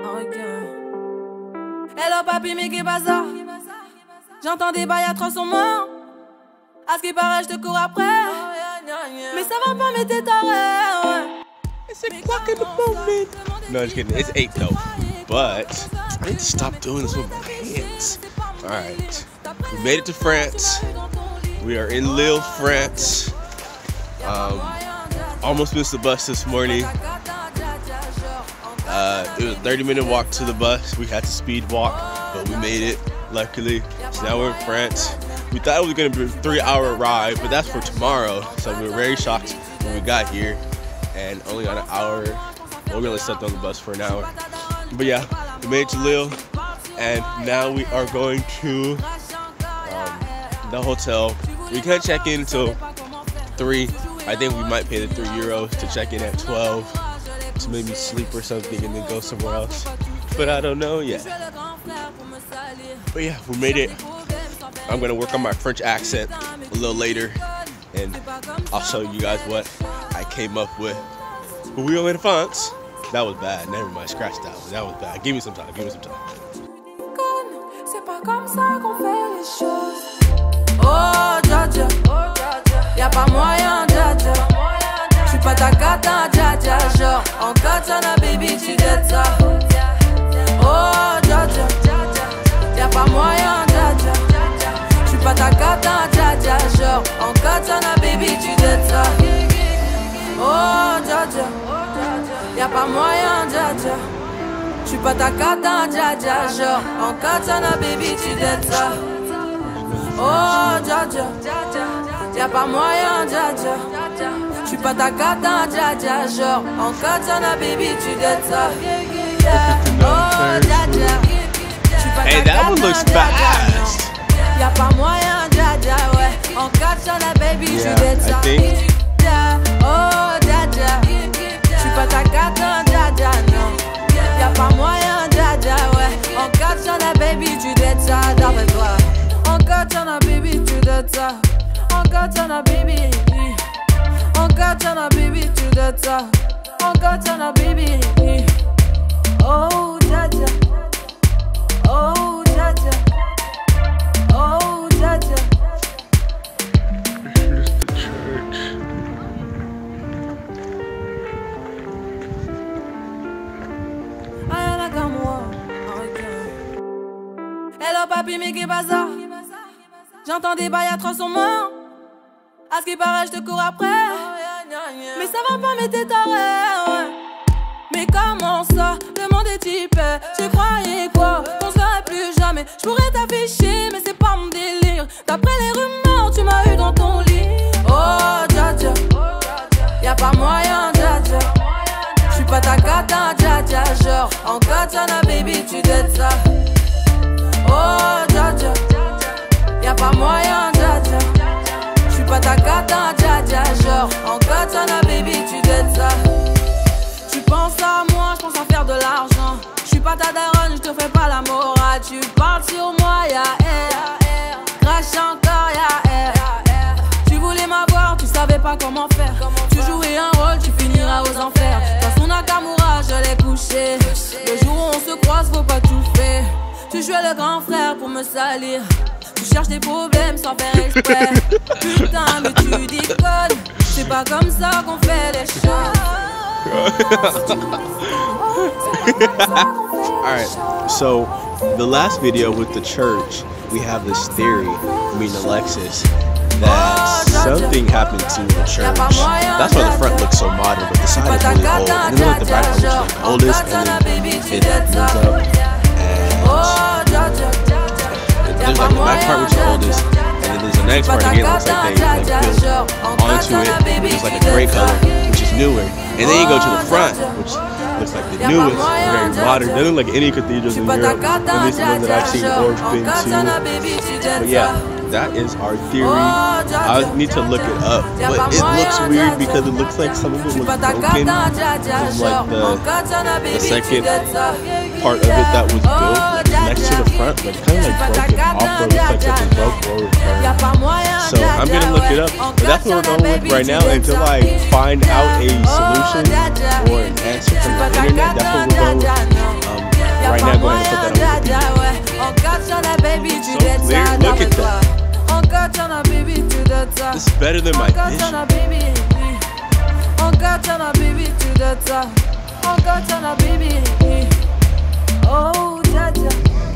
Hello papi, mais qu'est bazar? J'entends des bails atroces en moi. À ce qui paraît, je te cours après. Mais ça va pas, mais t'es taré. It's 8 o'clock in the morning. No, just kidding. It's 8 though. But I need to stop doing this with my hands. Alright. We made it to France. We are in Lille, France. Almost missed the bus this morning. It was a 30-minute walk to the bus. We had to speed walk, but we made it, luckily. So now we're in France. We thought it was gonna be a 3-hour ride, but that's for tomorrow. So we were very shocked when we got here and only got an hour. Well, we only slept on the bus for an hour. But yeah, we made it to Lille, and now we are going to the hotel. We can't check in until 3. I think we might pay the €3 to check in at 12 to maybe sleep or something and then go somewhere else. But I don't know yet. But yeah, we made it. I'm gonna work on my French accent a little later, and I'll show you guys what I came up with. But we are in France. That was bad. Never mind, scratch that one. That was bad. Give me some time. Give me some time. C'est pas comme ça qu'on fait les choses. Oh, dja dja. Y'a pas moyen, dja dja. J'suis pas ta cata, dja dja. Genre, en katana, baby, tu dettes ça. Oh, dja dja. Y'a pas moyen, dja dja. J'suis pas ta cata, dja dja. Genre, en katana, baby, tu dettes ça. Oh, dja dja. Y'a pas moyen, dja dja. J'suis pas ta cata, dja dja. Genre, en katana, baby, tu dettes ça. Oh, dja dja. Y'a pas moyen, dja dja. J'suis pas ta cata, dja dja. Genre, en katana, baby, tu dettes ça. Oh, dja dja. Hey, that one looks fast. Y'a pas moyen, dja dja, ouais. En katana, baby, tu dettes ça. Oh, dja dja. J'suis pas ta cata, dja dja, non. Y'a pas moyen, dja dja, ouais. En katana, baby, tu dettes ça, d'après toi. En katana, baby, tu dettes ça. En katana, baby. En katana, baby, tu dettes ça. En katana, baby. Oh, dja dja. Oh, dja dja. Oh, dja dja. Here's the church. Rien qu'à moi. Hello papi, mais qu'est bazar? J'entends des bails atroces en moi. À ce qui paraît, je te cours après. Mais ça va pas, mais t'es taré. Mais comment ça? Le monde est typé. Tu croyais quoi? On serait plus jamais. Je pourrais t'afficher, mais c'est pas mon délire. D'après les rumeurs, tu m'as eu dans ton lit. Oh, dja dja. Y'a pas moyen, dja dja. J'suis pas ta cata, dja dja. Genre, en katana, baby, tu dettes ça. Oh, dja dja. Y'a pas moyen, dja dja. J'suis pas ta cata, dja dja. Genre, en katana, baby, tu dettes ça. Tu penses à moi, j'pense à faire de l'argent. J'suis pas ta daronne, j'te fais pas la morale. Tu parles sur moi, y'a air. Crache encore, y'a air. Tu voulais m'avoir, tu savais pas comment faire. Tu jouais un rôle, tu finiras aux enfers. Dans son Nakamura, je l'ai couché. Le jour où on se croise, faut pas tout faire. Tu jouais le grand frère pour me salir. Tu cherches des problèmes sans faire exprès. Putain, mais tu déconnes. C'est pas comme ça qu'on fait les choses. Alright, so the last video with the church, we have this theory, me and Alexis, that something happened to the church. That's why the front looks so modern, but the side is really old. And then look at the back, which is like the oldest, and then it moves up. And there's like the back part, which is the oldest. And then there's the next part again, looks like they built onto it, which is like a gray color, which is newer. And then you go to the front, which looks like the newest, very modern. Doesn't look like any cathedrals in Europe, at least the ones that I've seen or been to. But yeah, that is our theory. I need to look it up, but it looks weird because it looks like some of it was broken. It's like the second part of it that was built next to the front, but kind of like broken off, but it looks like something broke or returned. So I'm gonna look it up, but that's what we're going with right now until I find out a solution or an answer from the internet. That's what we're going with. better than my vision. Encore t'en as baby to the top. Encore t'en as baby. Oh, Jaja.